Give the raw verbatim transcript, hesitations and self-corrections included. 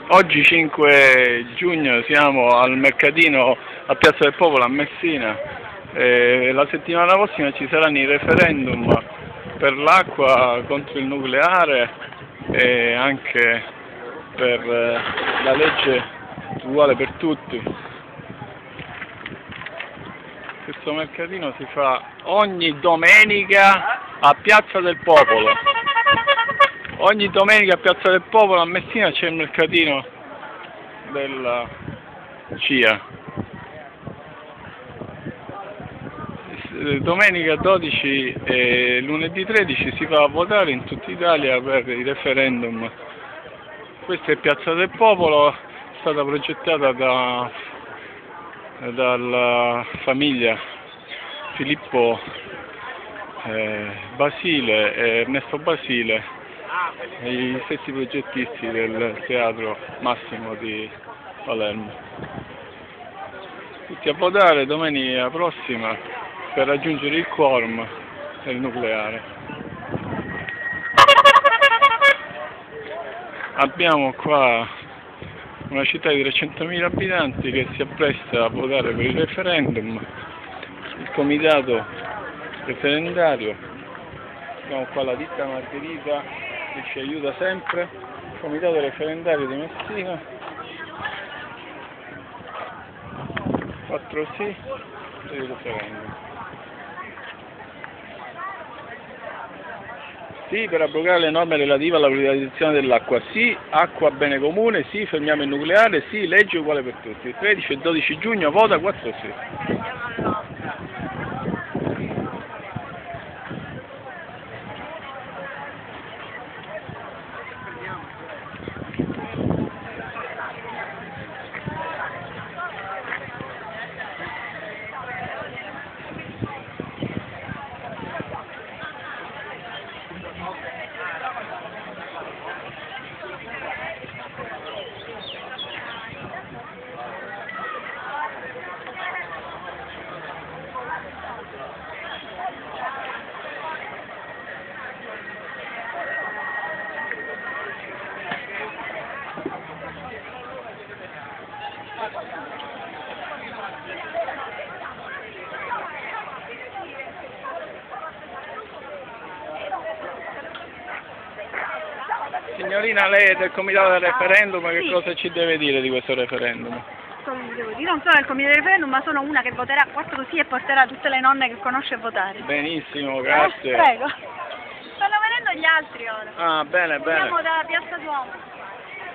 Oggi cinque giugno siamo al mercatino a Piazza del Popolo a Messina. E la settimana prossima ci saranno i referendum per l'acqua, contro il nucleare e anche per la legge uguale per tutti. Questo mercatino si fa ogni domenica a Piazza del Popolo. Ogni domenica a Piazza del Popolo a Messina c'è il mercatino della C I A. Domenica dodici e lunedì tredici si va a votare in tutta Italia per il referendum. Questa è Piazza del Popolo, è stata progettata da, dalla famiglia Filippo eh, Basile e Ernesto Basile, gli stessi progettisti del Teatro Massimo di Palermo. Tutti a votare domenica prossima per raggiungere il quorum del nucleare. Abbiamo qua una città di trecentomila abitanti che si appresta a votare per il referendum, il comitato referendario. Abbiamo qua la ditta Margherita che ci aiuta sempre, il comitato referendario di Messina, quattro sì per il referendum. Sì per abrogare le norme relative alla privatizzazione dell'acqua, sì acqua bene comune, sì fermiamo il nucleare, sì legge uguale per tutti. Il tredici e dodici giugno vota quattro sì. Signorina, lei è del comitato del referendum, che sì. Cosa ci deve dire di questo referendum? Io non sono del comitato del referendum, ma sono una che voterà quattro sì e porterà tutte le nonne che conosce a votare. Benissimo, grazie. Eh, prego. Stanno venendo gli altri ora. Ah, bene, bene. Andiamo da Piazza Duomo.